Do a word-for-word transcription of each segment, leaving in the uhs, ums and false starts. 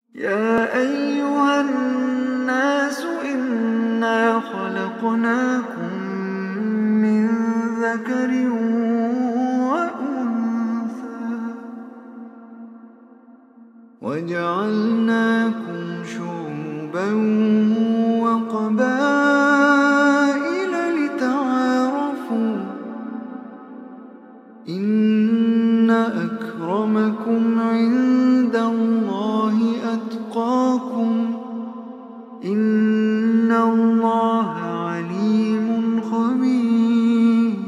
يا أيها الناس إنا خلقناكم من ذكر وأنثى وجعلناكم شعوبا وقبائل لتعارفوا إن أكرمكم عند الله أتقاكم إن الله عليم خبير.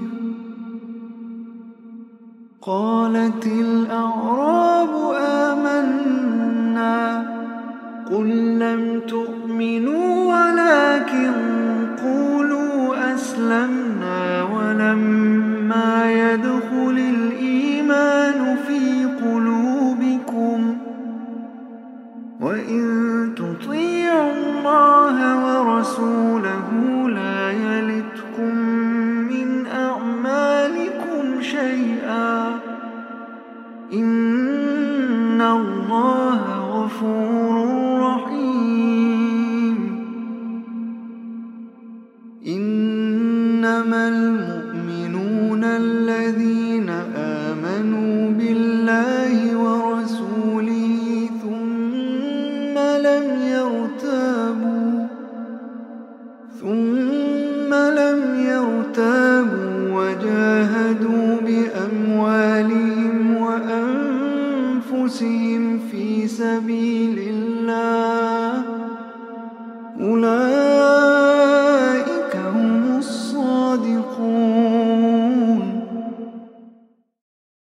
قالت الأعراب آمنا قل لم تؤمنوا ولكن قولوا أسلمنا ولما يدخل الإيمان في قلوبكم وإن تطيعوا الله ورسوله لا يلتكم من أعمالكم شيئا إن الله غفور رحيم. إنما المؤمنون الذين آمنوا بالله ورسوله ثم لم يرتابوا ثم لم يرتابوا وجاهدوا بأموالهم وأنفسهم في سبيل الله أولئك